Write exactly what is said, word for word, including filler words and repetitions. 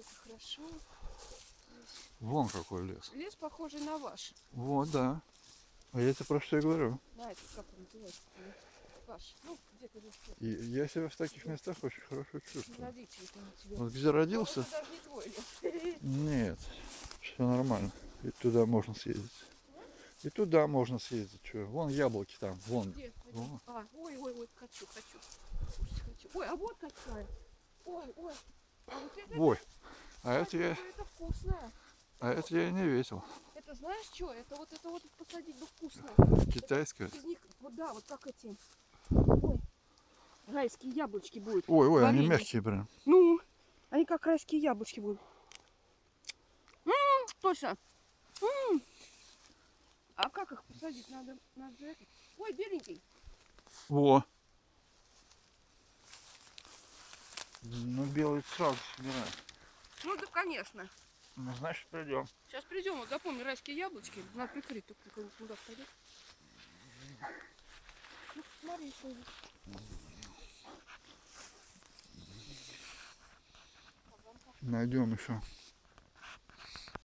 насколько хорошо. Вон какой лес. Лес похожий на ваш. Вот, да. А я тебе про что и говорю. На этот, как он называется? Ваш. Ну, где-то лес. И я себя в таких местах очень хорошо чувствую. Родители там у тебя. Вот где родился, Ну, это даже не твой лес. нет, все нормально. И туда можно съездить. И туда можно съездить. Что? Вон яблоки там, вон. Где? Вон. А, ой, ой, ой, хочу, хочу. Кушать хочу. Ой, а вот какая. Ой, ой. А вот это, Ой, а ой, это я, какое это вкусное. а это я и не видел. Это знаешь что? Это вот это вот посадить бы вкусно. Китайская. Из них, вот да, вот как эти. Ой, райские яблочки будут. Ой, ой, они Варенье. мягкие прям. Ну, они как райские яблочки будут. М-м, точно. М-м. А как их посадить? Надо, надо это. Ой, беленький. Во. Ну, белый сразу собираем. Ну да, конечно. Ну, значит, придем. Сейчас придем, вот запомни, райские яблочки. Надо прикрыть, только куда пойдет. Ну, смотри, еще есть. Найдем еще.